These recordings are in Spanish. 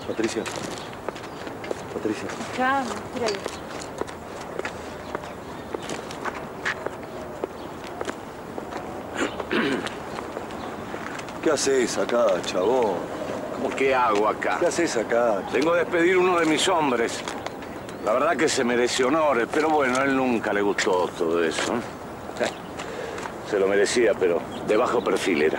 Patricia. Patricia. Ya, espera ahí. ¿Qué haces acá, chabón? ¿Cómo qué hago acá? ¿Qué haces acá? Vengo a despedir uno de mis hombres. La verdad que se mereció honores, pero bueno, a él nunca le gustó todo eso. Se lo merecía, pero de bajo perfil era.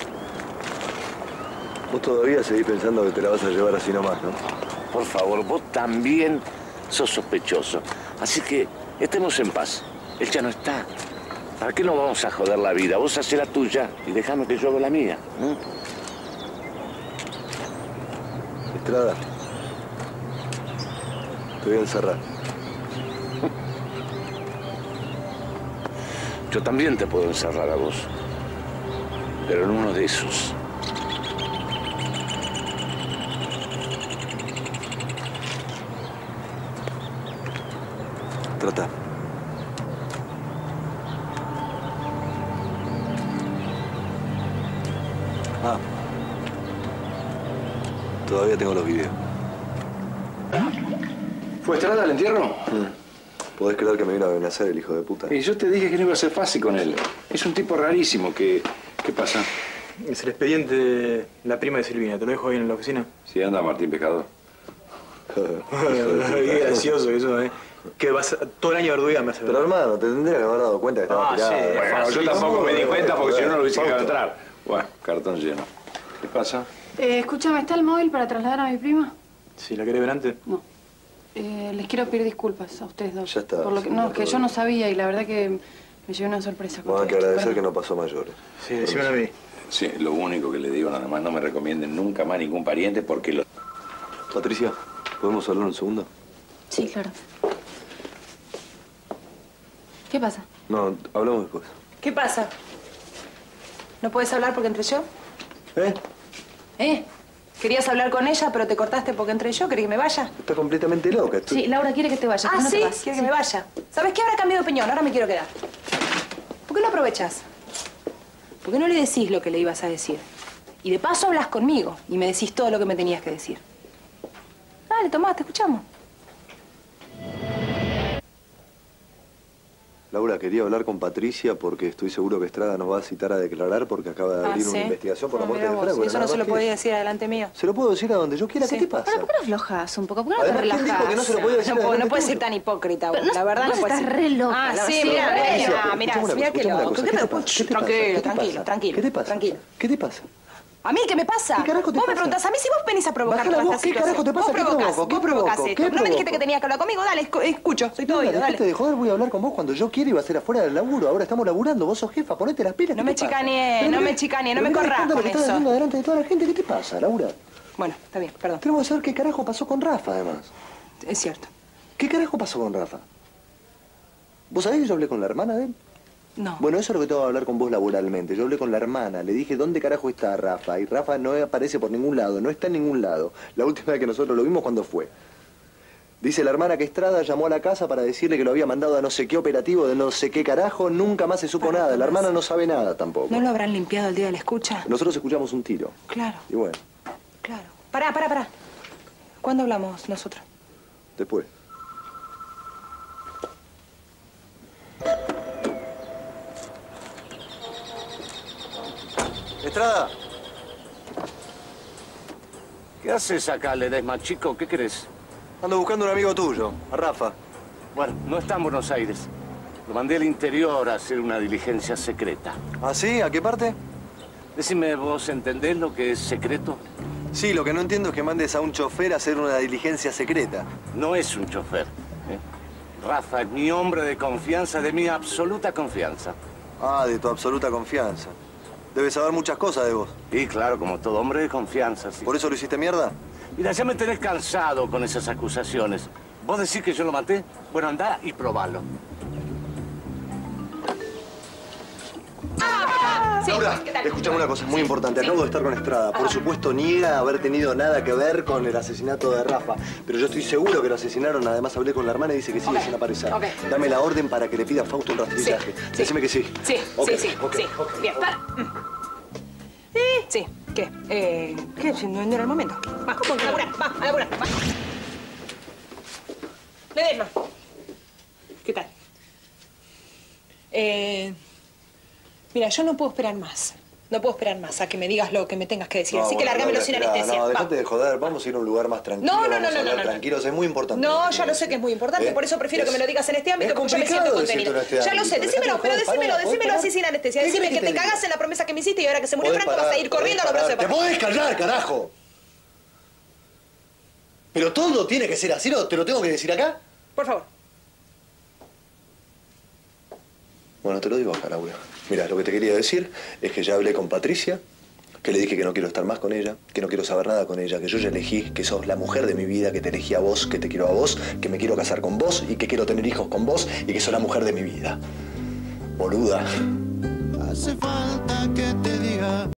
Vos todavía seguís pensando que te la vas a llevar así nomás, ¿no? Por favor, vos también sos sospechoso. Así que estemos en paz. Él ya no está. ¿Para qué nos vamos a joder la vida? Vos hacés la tuya y déjame que yo haga la mía. Estrada. Te voy a encerrar. Yo también te puedo encerrar a vos. Pero en uno de esos. Trata. Ah. Todavía tengo los videos. ¿Fue Estrada al entierro? ¿Podés creer que me vino a amenazar el hijo de puta? Y yo te dije que no iba a ser fácil con él. Es un tipo rarísimo. ¿Qué pasa? Es el expediente de la prima de Silvina. ¿Te lo dejo ahí en la oficina? Sí, anda Martín Pescador. Qué gracioso eso, ¿eh? Que vas todo el año Verduga me hace ver. Pero hermano, te tendría que haber dado cuenta que estaba tirado. sí. Bueno, yo tampoco me di cuenta porque si no, no lo hubiese dejado entrar. Bueno, cartón lleno. ¿Qué pasa? Escúchame, ¿está el móvil para trasladar a mi prima? Si la querés ver antes. No. Les quiero pedir disculpas a ustedes dos. Ya está. Por lo que, no, es que yo no sabía y la verdad que me llevé una sorpresa. Vamos a que agradecer que no pasó mayores. Sí, decímelo a mí. Sí, lo único que le digo nada más, no me recomienden nunca más ningún pariente porque lo... Patricia, ¿podemos hablar un segundo? Sí, claro. ¿Qué pasa? No, hablamos después. ¿Qué pasa? ¿No puedes hablar porque entré yo? ¿Eh? Querías hablar con ella, pero te cortaste porque entré yo. ¿Querés que me vaya? Está completamente loca. Sí, Laura quiere que te vayas. Ah, ¿no sí, te vas? quiere que me vaya. ¿Sabes qué? Ahora he cambiado de opinión, ahora me quiero quedar. ¿Por qué no aprovechás? ¿Por qué no le decís lo que le ibas a decir? Y de paso hablas conmigo y me decís todo lo que me tenías que decir. Dale, Tomás, te escuchamos. Laura, quería hablar con Patricia porque estoy seguro que Estrada nos va a citar a declarar porque acaba de abrir una investigación por la muerte de Franco. Eso no se lo podía decir adelante mío. Se lo puedo decir a donde yo quiera. Sí. ¿Qué te pasa? ¿Por qué no aflojas un poco? ¿Por qué no te Además, ¿quién relajas? dijo que no se lo podía decir No adelante puedes tuyo? ser tan hipócrita, Pero la verdad vos no puedes estás ser. re loca. Ah, la sí, verdad. mira, Patricia, mira, escuchame una mira cosa, qué escuchame una loco. cosa. ¿Qué te ¿Qué te pasa? pasa? ¿Qué te pasa? Tranquilo, ¿Qué te tranquilo, pasa? tranquilo. ¿Qué te pasa? Tranquilo. ¿Qué te pasa? ¿A mí qué me pasa? ¿Qué carajo te Vos pasa? me preguntás a mí si vos venís a provocar Bájala toda vos, esta ¿qué situación. carajo te pasa? Vos ¿Qué provocás, provoco? ¿Qué vos provocás provoco? esto. ¿Qué ¿No me dijiste provoco? que tenías que hablar conmigo? Dale, escucho, soy todo Lola, oído, dale. dejate de joder, voy a hablar con vos cuando yo quiera y va a ser afuera del laburo. Ahora estamos laburando, vos sos jefa, ponete las pilas. No ¿qué me te pasa? chicaneé, Pero no mirá- me chicaneé, no pero me mirá el corras escándalo con que estás eso. haciendo delante de toda la gente. ¿Qué te pasa, Laura? Bueno, está bien, perdón. Tenemos que saber qué carajo pasó con Rafa, además. Es cierto. ¿Qué carajo pasó con Rafa? ¿Vos sabés que yo hablé con la hermana de él? No. Bueno, eso es lo que tengo que hablar con vos laboralmente. Yo hablé con la hermana, le dije, ¿dónde carajo está Rafa? Y Rafa no aparece por ningún lado, no está en ningún lado. La última vez que nosotros lo vimos, ¿cuándo fue? Dice la hermana que Estrada llamó a la casa para decirle que lo había mandado a no sé qué operativo de no sé qué carajo, nunca más se supo nada. La hermana no sabe nada tampoco. ¿No lo habrán limpiado el día de la escucha? Nosotros escuchamos un tiro. Claro, Y bueno, claro. Pará. ¿Cuándo hablamos nosotros? después. Estrada. ¿Qué haces acá, Ledesma, chico? ¿Qué querés? Ando buscando a un amigo tuyo, a Rafa. Bueno, no está en Buenos Aires. Lo mandé al interior a hacer una diligencia secreta. ¿Ah, sí? ¿A qué parte? Decime, ¿vos entendés lo que es secreto? Sí, lo que no entiendo es que mandes a un chofer a hacer una diligencia secreta. No es un chofer. Rafa es mi hombre de confianza, de mi absoluta confianza. Ah, de tu absoluta confianza. Debes saber muchas cosas de vos. Y claro, como todo hombre de confianza, sí. ¿Por eso lo hiciste mierda? Mira, ya me tenés cansado con esas acusaciones. ¿Vos decís que yo lo maté? Bueno, andá y probalo. Sí, Laura, ¿qué tal? escúchame una cosa, es muy importante. Acabo de estar con Estrada. Por supuesto, niega haber tenido nada que ver con el asesinato de Rafa. Pero yo estoy seguro que lo asesinaron. Además, hablé con la hermana y dice que sigue sin aparecer. Ok. Dame la orden para que le pida a Fausto un rastrillaje. Sí, sí. Decime que sí. Sí, Ok, sí. ok. Bien, para. Sí. ¿Qué? ¿Qué? No era el momento. Va, a laburar, va, a laburar, va. Ledesma. ¿Qué tal? Mira, yo no puedo esperar más. No puedo esperar más a que me digas lo que me tengas que decir. Así que lárgamelo sin anestesia. No, dejate de joder. Vamos a ir a un lugar más tranquilo. No. Tranquilos, es muy importante. No, ya lo sé que es muy importante. Por eso prefiero que me lo digas en este ámbito, porque yo me siento contenida. Ya lo sé. Decímelo, pero decímelo así sin anestesia. Decime que te cagas en la promesa que me hiciste y ahora que se murió Franco vas a ir corriendo a los brazos de papá. ¡Te podés callar, carajo! Pero todo tiene que ser así, ¿no? ¿Te lo tengo que decir acá? Por favor. Bueno, te lo digo acá, Laura. Mira, lo que te quería decir es que ya hablé con Patricia, que le dije que no quiero estar más con ella, que no quiero saber nada con ella, que yo ya elegí, que sos la mujer de mi vida, que te elegí a vos, que te quiero a vos, que me quiero casar con vos y que quiero tener hijos con vos y que sos la mujer de mi vida. Boluda. Hace falta que te diga.